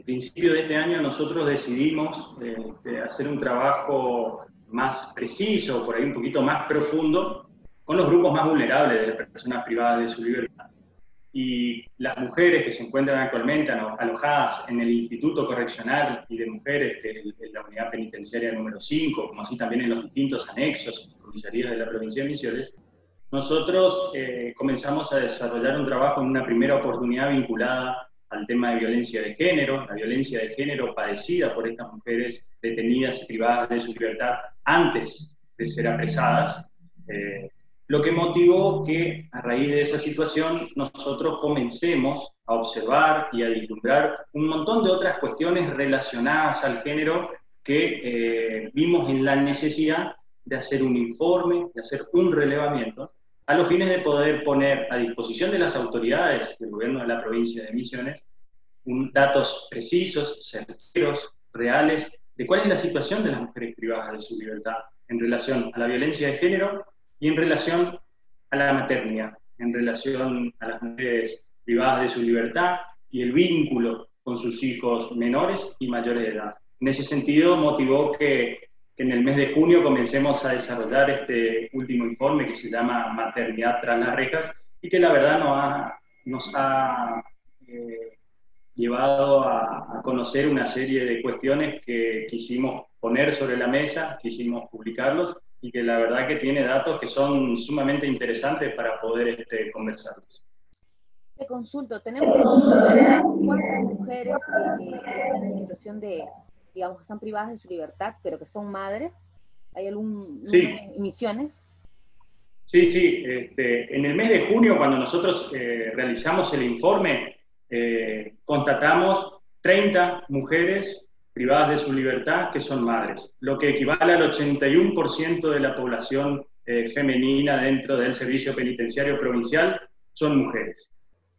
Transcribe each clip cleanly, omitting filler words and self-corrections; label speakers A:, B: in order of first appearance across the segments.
A: principio de este año nosotros decidimos hacer un trabajo más preciso, por ahí un poquito más profundo, con los grupos más vulnerables de las personas privadas de su libertad. Y las mujeres que se encuentran actualmente alojadas en el Instituto Correccional y de Mujeres, que es la unidad penitenciaria número 5, como así también en los distintos anexos, comisarías de la provincia de Misiones, nosotros comenzamos a desarrollar un trabajo en una primera oportunidad vinculada al tema de violencia de género, la violencia de género padecida por estas mujeres detenidas y privadas de su libertad antes de ser apresadas, lo que motivó que a raíz de esa situación nosotros comencemos a observar y a vislumbrar un montón de otras cuestiones relacionadas al género que vimos en la necesidad de hacer un informe, de hacer un relevamiento, a los fines de poder poner a disposición de las autoridades del gobierno de la provincia de Misiones datos precisos, certeros, reales, de cuál es la situación de las mujeres privadas de su libertad en relación a la violencia de género y en relación a la maternidad, en relación a las mujeres privadas de su libertad y el vínculo con sus hijos menores y mayores de edad. En ese sentido, motivó que en el mes de junio comencemos a desarrollar este último informe que se llama Maternidad tras las rejas y que la verdad nos ha llevado a conocer una serie de cuestiones que quisimos poner sobre la mesa, quisimos publicarlos y que la verdad que tiene datos que son sumamente interesantes para poder conversarlos.
B: Te consulto, ¿tenemos cuántas mujeres están en situación de, digamos, están privadas de su libertad, pero que son madres? ¿Hay algún número de emisiones?
A: Sí, sí. En el mes de junio, cuando nosotros realizamos el informe, constatamos 30 mujeres privadas de su libertad que son madres, lo que equivale al 81% de la población femenina dentro del servicio penitenciario provincial son mujeres.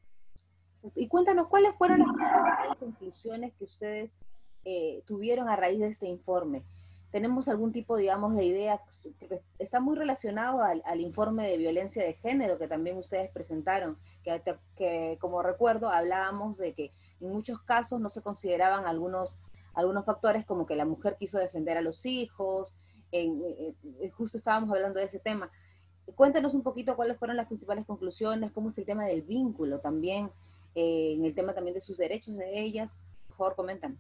B: Y cuéntanos, ¿cuáles fueron las conclusiones que ustedes tuvieron a raíz de este informe? ¿Tenemos algún tipo, digamos, de idea? Porque está muy relacionado al informe de violencia de género que también ustedes presentaron, que como recuerdo hablábamos de que en muchos casos no se consideraban algunos factores como que la mujer quiso defender a los hijos, justo estábamos hablando de ese tema. Cuéntanos un poquito cuáles fueron las principales conclusiones, cómo es el tema del vínculo también, en el tema también de sus derechos de ellas. Por favor, coméntanos.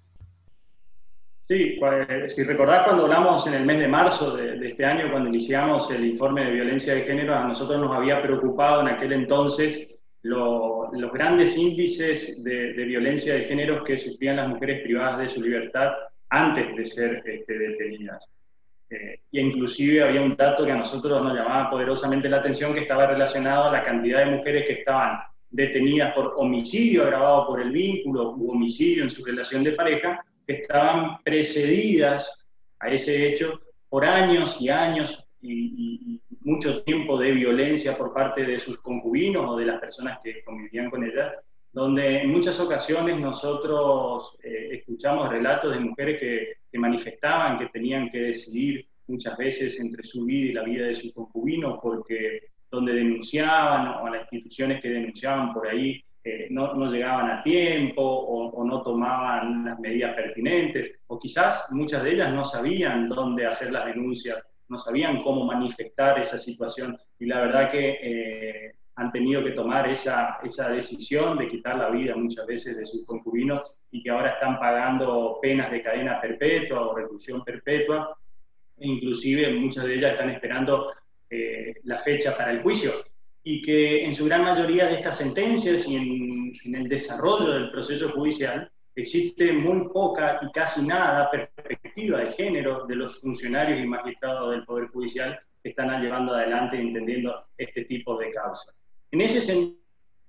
A: Sí, si recordás cuando hablamos en el mes de marzo de este año, cuando iniciamos el informe de violencia de género, a nosotros nos había preocupado en aquel entonces los grandes índices de violencia de género que sufrían las mujeres privadas de su libertad antes de ser detenidas. Y inclusive había un dato que a nosotros nos llamaba poderosamente la atención, que estaba relacionado a la cantidad de mujeres que estaban detenidas por homicidio agravado por el vínculo u homicidio en su relación de pareja, que estaban precedidas a ese hecho por años y años y mucho tiempo de violencia por parte de sus concubinos o de las personas que convivían con ellas, donde en muchas ocasiones nosotros escuchamos relatos de mujeres que manifestaban que tenían que decidir muchas veces entre su vida y la vida de sus concubinos, porque donde denunciaban o a las instituciones que denunciaban por ahí no llegaban a tiempo o no tomaban las medidas pertinentes, o quizás muchas de ellas no sabían dónde hacer las denuncias, no sabían cómo manifestar esa situación, y la verdad que han tenido que tomar esa decisión de quitar la vida muchas veces de sus concubinos y que ahora están pagando penas de cadena perpetua o reclusión perpetua, e inclusive muchas de ellas están esperando la fecha para el juicio, y que en su gran mayoría de estas sentencias y en el desarrollo del proceso judicial existe muy poca y casi nada perspectiva de género de los funcionarios y magistrados del Poder Judicial que están llevando adelante y entendiendo este tipo de causas. En ese sentido,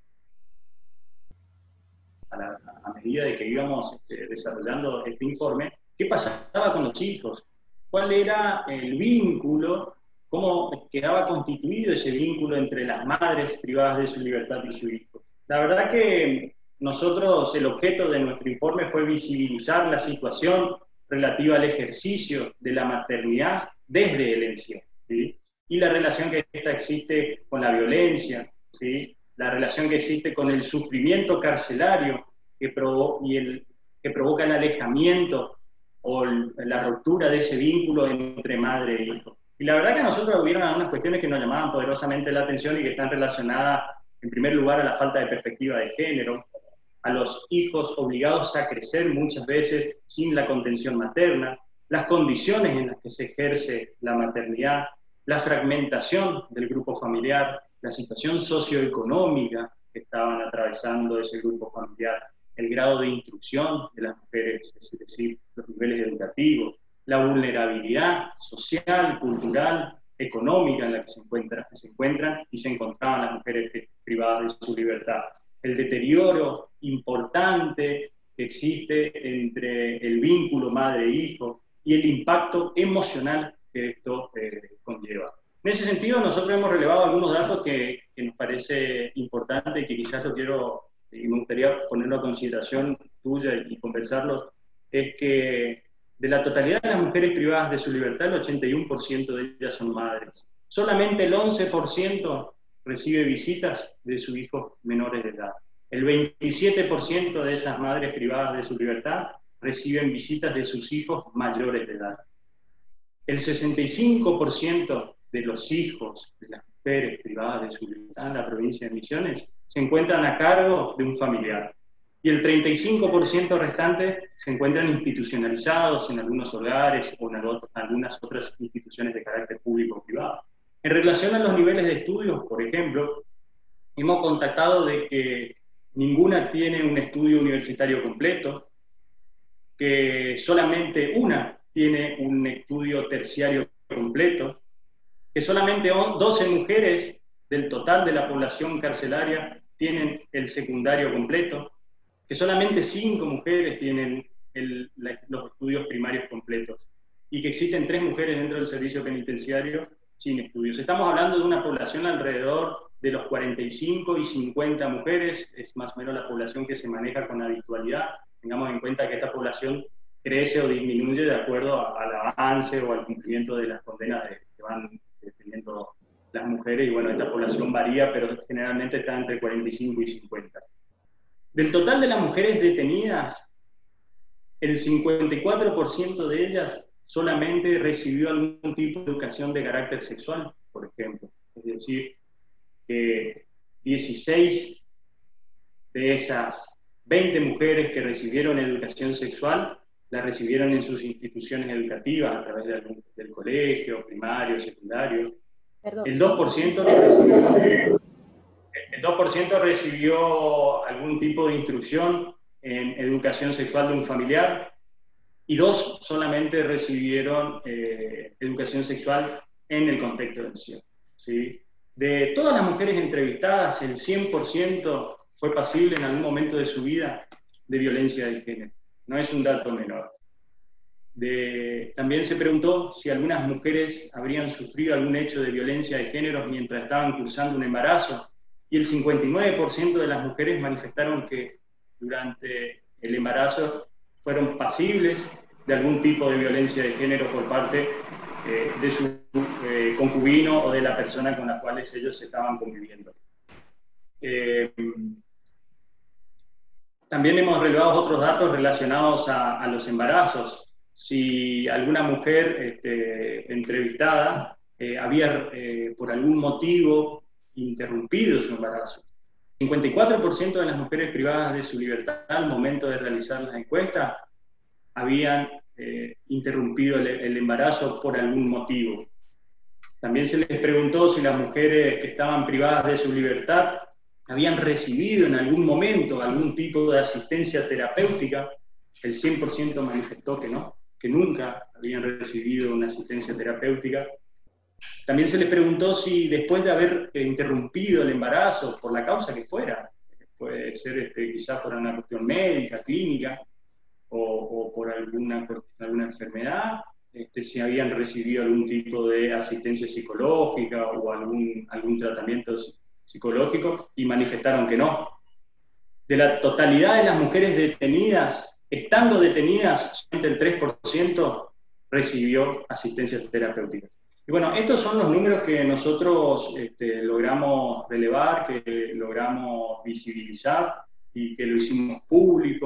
A: a medida de que íbamos desarrollando este informe, ¿qué pasaba con los hijos? ¿Cuál era el vínculo? ¿Cómo quedaba constituido ese vínculo entre las madres privadas de su libertad y su hijo? La verdad que nosotros, el objeto de nuestro informe fue visibilizar la situación relativa al ejercicio de la maternidad desde el encierro, ¿sí? Y la relación que esta existe con la violencia, ¿sí? La relación que existe con el sufrimiento carcelario que que provoca el alejamiento o la ruptura de ese vínculo entre madre e hijo. Y la verdad que a nosotros hubieron algunas cuestiones que nos llamaban poderosamente la atención y que están relacionadas, en primer lugar, a la falta de perspectiva de género, a los hijos obligados a crecer muchas veces sin la contención materna, las condiciones en las que se ejerce la maternidad, la fragmentación del grupo familiar, la situación socioeconómica que estaban atravesando ese grupo familiar, el grado de instrucción de las mujeres, es decir, los niveles educativos, la vulnerabilidad social, cultural, económica en la que se encuentran y se encontraban las mujeres privadas de su libertad. El deterioro importante que existe entre el vínculo madre-hijo y el impacto emocional que esto conlleva. En ese sentido, nosotros hemos relevado algunos datos que nos parece importante y que quizás lo quiero, y me gustaría ponerlo a consideración tuya y conversarlos, es que de la totalidad de las mujeres privadas de su libertad, el 81% de ellas son madres. Solamente el 11% recibe visitas de sus hijos menores de edad. El 27% de esas madres privadas de su libertad reciben visitas de sus hijos mayores de edad. El 65% de los hijos de las mujeres privadas de su libertad en la provincia de Misiones se encuentran a cargo de un familiar. Y el 35% restante se encuentran institucionalizados en algunos hogares o en algunas otras instituciones de carácter público o privado. En relación a los niveles de estudios, por ejemplo, hemos contactado de que ninguna tiene un estudio universitario completo, que solamente una tiene un estudio terciario completo, que solamente 12 mujeres del total de la población carcelaria tienen el secundario completo, que solamente 5 mujeres tienen los estudios primarios completos, y que existen 3 mujeres dentro del servicio penitenciario sin estudios. Estamos hablando de una población alrededor de los 45 y 50 mujeres, es más o menos la población que se maneja con habitualidad. Tengamos en cuenta que esta población crece o disminuye de acuerdo al avance o al cumplimiento de las condenas que van teniendo las mujeres, y bueno, esta población varía, pero generalmente está entre 45 y 50. Del total de las mujeres detenidas, el 54% de ellas solamente recibió algún tipo de educación de carácter sexual, por ejemplo. Es decir, que 16 de esas 20 mujeres que recibieron educación sexual, la recibieron en sus instituciones educativas a través del colegio, primario, secundario.
B: Perdón.
A: El 2% recibió algún tipo de instrucción en educación sexual de un familiar, y 2 solamente recibieron educación sexual en el contexto del cielo, ¿sí? De todas las mujeres entrevistadas, el 100% fue pasible en algún momento de su vida de violencia de género. No es un dato menor. También se preguntó si algunas mujeres habrían sufrido algún hecho de violencia de género mientras estaban cursando un embarazo, y el 59% de las mujeres manifestaron que durante el embarazo fueron pasibles de algún tipo de violencia de género por parte de su concubino o de la persona con la cual ellos estaban conviviendo. También hemos relevado otros datos relacionados a los embarazos. Si alguna mujer entrevistada había por algún motivo interrumpido su embarazo. 54% de las mujeres privadas de su libertad al momento de realizar las encuestas habían interrumpido el embarazo por algún motivo. También se les preguntó si las mujeres que estaban privadas de su libertad habían recibido en algún momento algún tipo de asistencia terapéutica. El 100% manifestó que no, que nunca habían recibido una asistencia terapéutica. También se les preguntó si después de haber interrumpido el embarazo, por la causa que fuera, puede ser quizás por una cuestión médica, clínica, o por alguna enfermedad, si habían recibido algún tipo de asistencia psicológica o algún tratamiento psicológico, y manifestaron que no. De la totalidad de las mujeres detenidas, estando detenidas, solamente el 3% recibió asistencia terapéutica. Y bueno, estos son los números que nosotros logramos relevar, que logramos visibilizar y que lo hicimos público.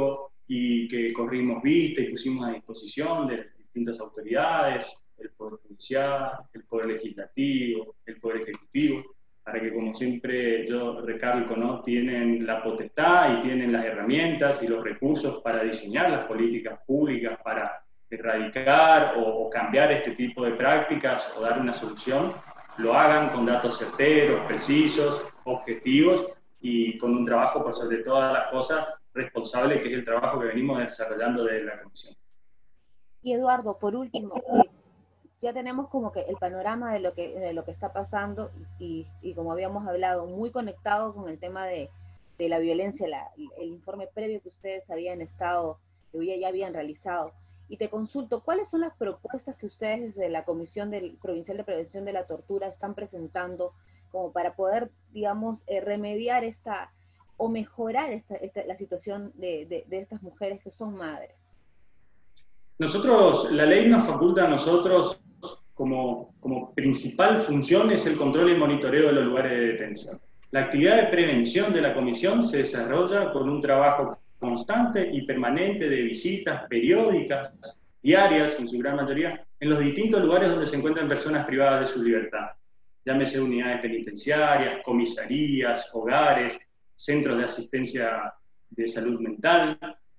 A: y que corrimos vista y pusimos a disposición de distintas autoridades, el Poder Judicial, el Poder Legislativo, el Poder Ejecutivo, para que, como siempre yo recalco, ¿no?, tienen la potestad y tienen las herramientas y los recursos para diseñar las políticas públicas, para erradicar o cambiar este tipo de prácticas o dar una solución, lo hagan con datos certeros, precisos, objetivos y con un trabajo, por sobre todas las cosas, responsable, que es el trabajo que venimos desarrollando desde la Comisión.
B: Y Eduardo, por último, ya tenemos como que el panorama de lo que está pasando y como habíamos hablado, muy conectado con el tema de la violencia, el informe previo que ustedes habían estado, que ya habían realizado. Y te consulto, ¿cuáles son las propuestas que ustedes desde la Comisión Provincial de Prevención de la Tortura están presentando como para poder, digamos, remediar o mejorar la situación de estas mujeres que son madres?
A: Nosotros, la ley nos faculta a nosotros como principal función es el control y monitoreo de los lugares de detención. La actividad de prevención de la Comisión se desarrolla con un trabajo constante y permanente de visitas periódicas, diarias en su gran mayoría, en los distintos lugares donde se encuentran personas privadas de su libertad. Llámese unidades penitenciarias, comisarías, hogares, centros de asistencia de salud mental.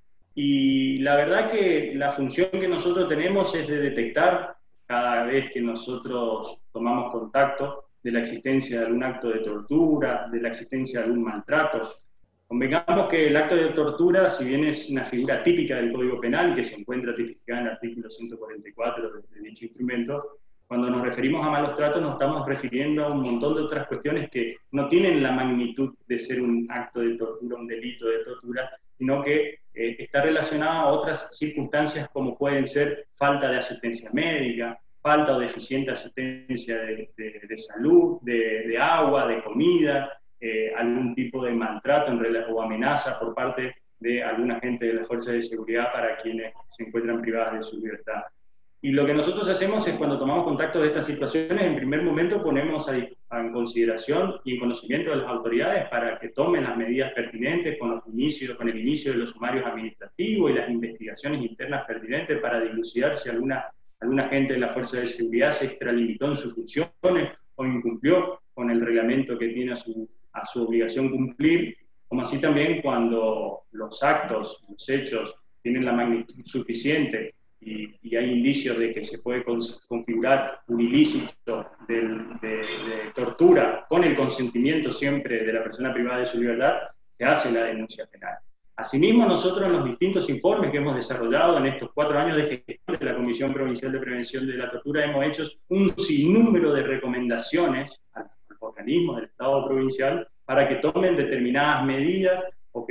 A: Y la verdad que la función que nosotros tenemos es de detectar cada vez que nosotros tomamos contacto de la existencia de algún acto de tortura, de la existencia de algún maltrato. Convengamos que el acto de tortura, si bien es una figura típica del Código Penal, que se encuentra tipificada en el artículo 144 de dicho instrumento, cuando nos referimos a malos tratos nos estamos refiriendo a un montón de otras cuestiones que no tienen la magnitud de ser un acto de tortura, un delito de tortura, sino que está relacionado a otras circunstancias como pueden ser falta de asistencia médica, falta o deficiente asistencia de salud, de agua, de comida, algún tipo de maltrato o amenaza por parte de alguna gente de las fuerzas de seguridad para quienes se encuentran privadas de su libertad. Y lo que nosotros hacemos es, cuando tomamos contacto de estas situaciones, en primer momento ponemos en consideración y en conocimiento de las autoridades para que tomen las medidas pertinentes con el inicio de los sumarios administrativos y las investigaciones internas pertinentes para dilucidar si alguna agente de la Fuerza de Seguridad se extralimitó en sus funciones o incumplió con el reglamento que tiene a su obligación cumplir, como así también cuando los actos, los hechos, tienen la magnitud suficiente y hay indicios de que se puede configurar un ilícito de tortura con el consentimiento siempre de la persona privada de su libertad, se hace la denuncia penal. Asimismo, nosotros en los distintos informes que hemos desarrollado en estos 4 años de gestión de la Comisión Provincial de Prevención de la Tortura, hemos hecho un sinnúmero de recomendaciones a los organismos del Estado provincial para que tomen determinadas medidas o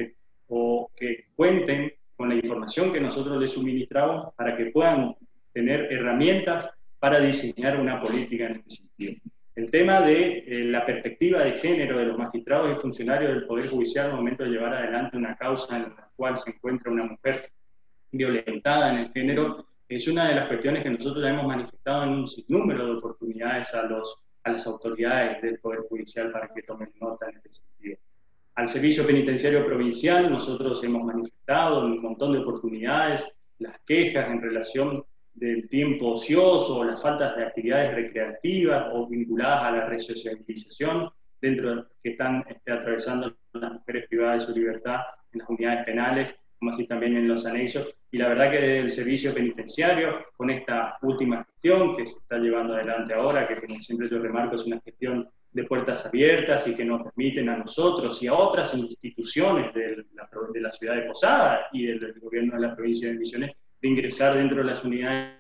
A: que cuenten con la información que nosotros les suministramos para que puedan tener herramientas para diseñar una política en este sentido. El tema de la perspectiva de género de los magistrados y funcionarios del Poder Judicial al momento de llevar adelante una causa en la cual se encuentra una mujer violentada en el género, es una de las cuestiones que nosotros ya hemos manifestado en un sinnúmero de oportunidades a las autoridades del Poder Judicial para que tomen nota en este sentido. Al Servicio Penitenciario Provincial nosotros hemos manifestado en un montón de oportunidades las quejas en relación del tiempo ocioso o las faltas de actividades recreativas o vinculadas a la resocialización que están atravesando las mujeres privadas de su libertad en las unidades penales, como así también en los anexos. Y la verdad que desde el Servicio Penitenciario, con esta última gestión que se está llevando adelante ahora, que como siempre yo remarco es una gestión de puertas abiertas y que nos permiten a nosotros y a otras instituciones de la ciudad de Posada y del gobierno de la provincia de Misiones de ingresar dentro de las unidades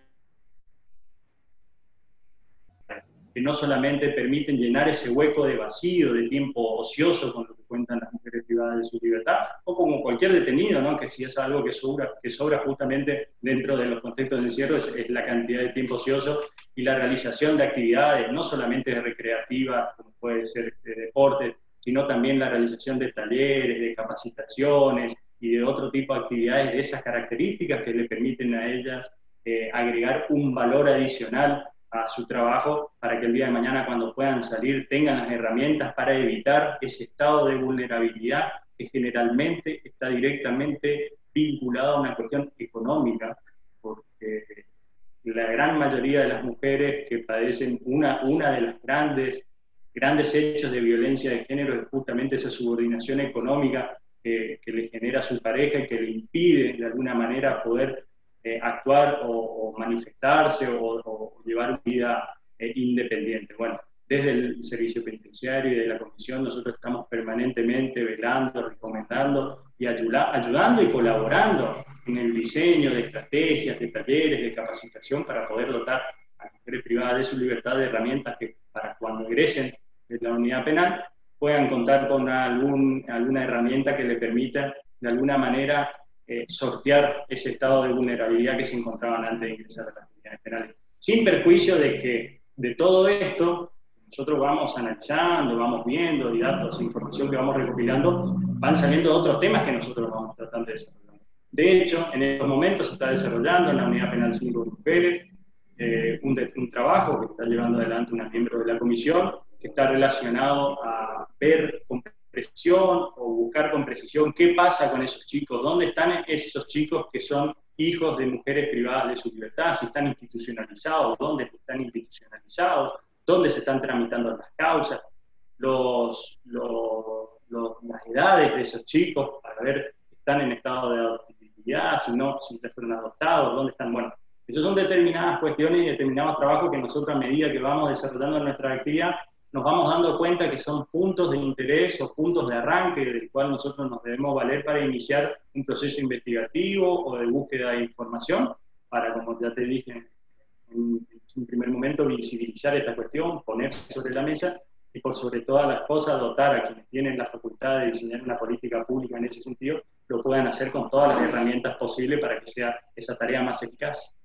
A: que no solamente permiten llenar ese hueco de vacío, de tiempo ocioso con lo que cuentan las mujeres privadas de su libertad, o como cualquier detenido, ¿no? Que si es algo que sobra justamente dentro de los contextos de encierro, es la cantidad de tiempo ocioso y la realización de actividades, no solamente recreativas, como puede ser de deportes, sino también la realización de talleres, de capacitaciones y de otro tipo de actividades de esas características que le permiten a ellas agregar un valor adicional a su trabajo para que el día de mañana, cuando puedan salir, tengan las herramientas para evitar ese estado de vulnerabilidad que generalmente está directamente vinculado a una cuestión económica, porque la gran mayoría de las mujeres que padecen una de las grandes hechos de violencia de género es justamente esa subordinación económica que le genera a su pareja y que le impide de alguna manera poder actuar o manifestarse o llevar una vida independiente. Bueno, desde el servicio penitenciario y de la comisión nosotros estamos permanentemente velando, recomendando y ayudando y colaborando en el diseño de estrategias, de talleres, de capacitación para poder dotar a las mujeres privadas de su libertad de herramientas que para cuando egresen de la unidad penal puedan contar con alguna herramienta que le permita de alguna manera sortear ese estado de vulnerabilidad que se encontraban antes de ingresar a las unidades penales. Sin perjuicio de que de todo esto nosotros vamos analizando, vamos viendo y datos e información que vamos recopilando, van saliendo otros temas que nosotros vamos tratando de desarrollar. De hecho, en estos momentos se está desarrollando en la Unidad Penal 5 de Mujeres un trabajo que está llevando adelante una miembro de la comisión que está relacionado a ver con precisión o buscar con precisión qué pasa con esos chicos, dónde están esos chicos que son hijos de mujeres privadas de su libertad, si están institucionalizados, dónde están institucionalizados, dónde se están tramitando las causas, las edades de esos chicos para ver si están en estado de adoptabilidad, si ya fueron adoptados, dónde están. Bueno, esas son determinadas cuestiones y determinados trabajos que nosotros a medida que vamos desarrollando nuestra actividad nos vamos dando cuenta que son puntos de interés o puntos de arranque del cual nosotros nos debemos valer para iniciar un proceso investigativo o de búsqueda de información para, como ya te dije en un primer momento, visibilizar esta cuestión, poner sobre la mesa y por sobre todas las cosas dotar a quienes tienen la facultad de diseñar una política pública en ese sentido, lo puedan hacer con todas las herramientas posibles para que sea esa tarea más eficaz.